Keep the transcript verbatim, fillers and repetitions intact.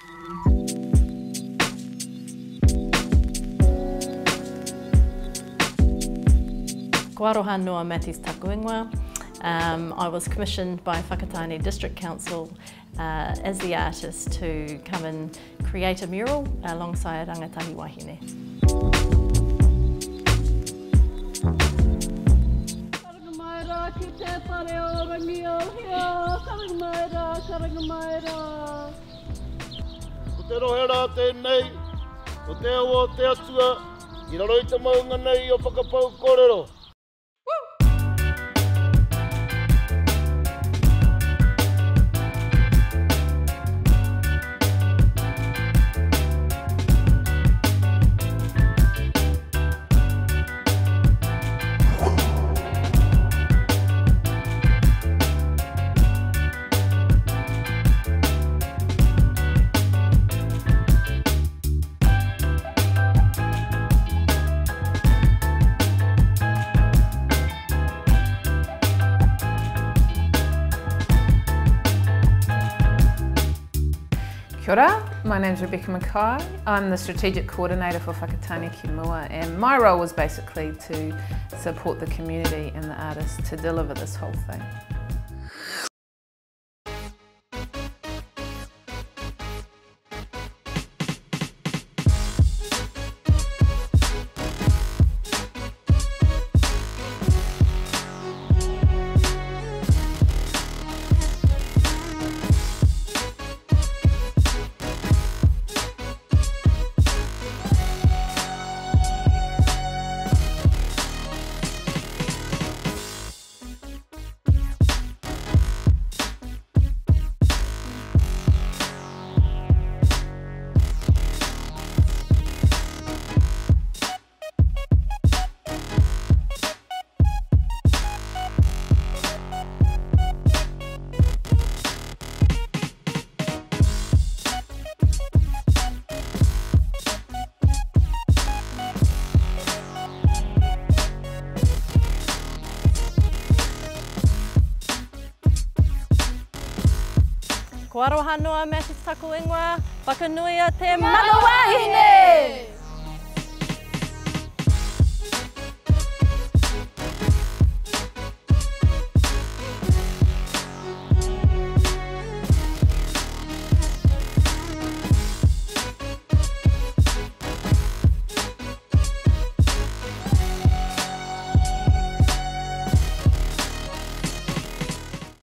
Ko aroha noa Matthews taku ingoa. Um, I was commissioned by Whakatane District Council uh, as the artist to come and create a mural alongside Rangatahi Wahine. Karangamaira ki te pare o rangi o hea, karangamaira, karangamaira. Ko te rohera tēnei, ko te awa te atua, I raro I te maunga nei o whakapau kōrero. Kia ora, my name's Rebecca Mackay. I'm the Strategic Coordinator for Whakatane Ki Mua, and my role was basically to support the community and the artists to deliver this whole thing. Ko aroha noa Matthews taku ingoa, whakanuia te mana wahine!